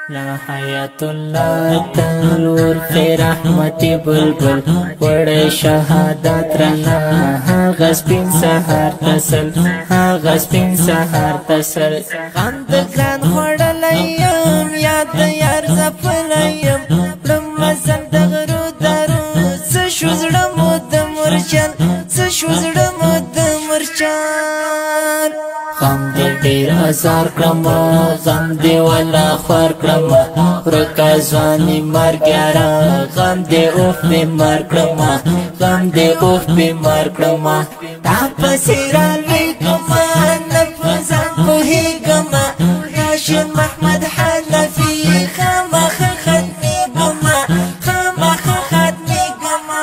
لا حیات الله تنور فی رحمتی بلبل وړی شهادت رنا هغه سپین سهار تسل هغه سپین سهار تسل غم د ګران خوړلی یم یاد د یار ځپلی یم کړم مزل د غرو درو څه شو زړه مو د مرجان څه شو زړه مو د مرجان غم دې ډېر ازار کړم غم دې ولا خوار کړم ورکه ځواني مرګیاره غم دې اوف مې مار کړم غم دې اوف مې مار کړم تا پسې رالوېږمه نه په ځان پوهېږمه راشد محمد حنفي خامخا ختمېږمه خامخا ختمېږمه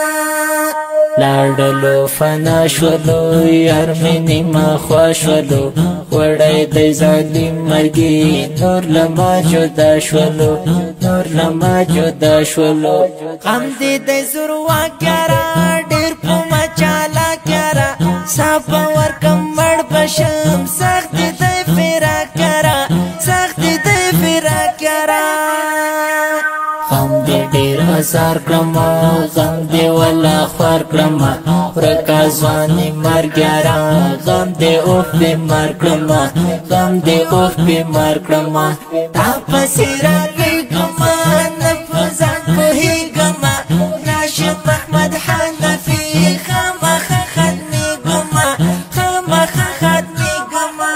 لاړلو فنا شولو یار مې نیمه خوا شولو وړی دی ظالم مرګي نور له ما جدا شولو نور له ما جدا شولو غم دې دی زورواکیاره ډېر په ما چالاکیاره ساه به ورکم مړ به شم سخت دې دی فراقیاره سخت دې دی فراقیاره غم دې ډېر ازار کړم غم دې ولا خوار کړم ورکه ځواني مرګیاره غم دې اوف مې مار کړم غم دې اوف مې مار کړم تا پسې رالوېږمه نه په ځان پوهېږمه راشد محمد حنفي خامخا ختمېږمه خامخا ختمېږمه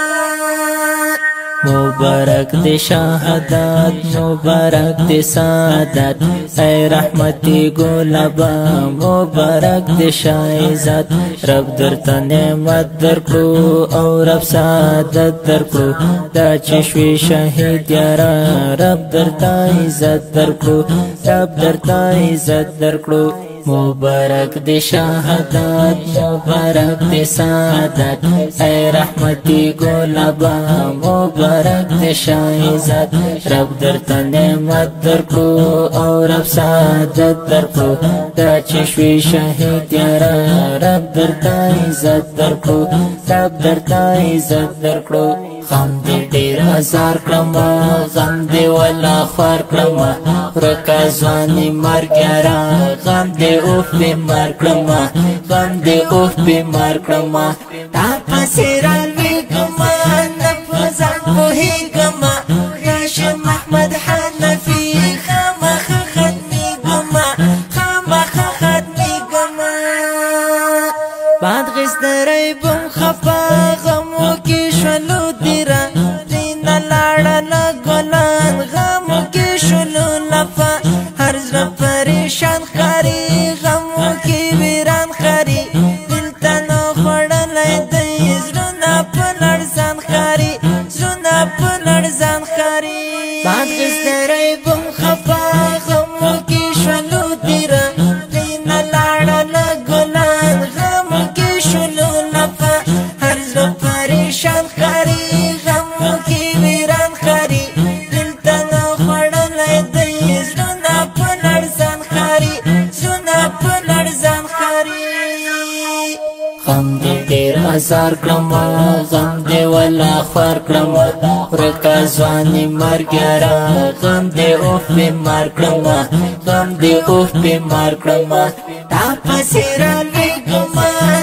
مبارک دې شهادت مبارک دې سعادت ای رحمتي ګلابا مبارک دې شایزت رب درته نعمت درکړو او رب سعادت درکړو دا چې شوي شهید یاره رب درته عزت درکړو رب درته عزت درکړو مبارک دې شهادت مبارک دې سعادت ای رحمتي ګلابا مبارک دې شایزت رب درته نعمت درکړو او رب سعادت درکړو دا چې شوي شهید یاره رب درته عزت درکړو رب درته عزت درکړو غم دې ډېر ازار کړم غم دې ولا خوار کړم ورکه ځواني مرګیاره غم دې اوف مې مار کړم غم دې اوف مې مار کړم تا پسې رالوېږمه نه په ځان پوهېږمه راشد محمد حنفي خامخا ختمېږمه خامخا ختمېږمه باد غستری بم خفا غمو کې شولو دیره دینه لاړله ګلان غمو کې شولو لفه هر زړه پریشان ښکاري غمو کې ویران ښکاري دلته نو خوړلی دی زړونه په لړزان ښکاري زړونه په لړزان ښکاري باد غستری بم خفا غمو کې شولو دیره دینه لاړله ګلان غمو کې شولو لفه هر زړه پریشان ښکاري غمو کې ویران ښکاري دلته نو خوړلی دی زړونه په لړزان ښکاري زړونه په لړزان ښکاري غم دې ډېر ازار کړم غم دې ولا خوار کړم ورکه ځواني مرګیاره غم دې اوف مې مار کړم غم دې اوف مې مار کړم تا پسې رالوېږمه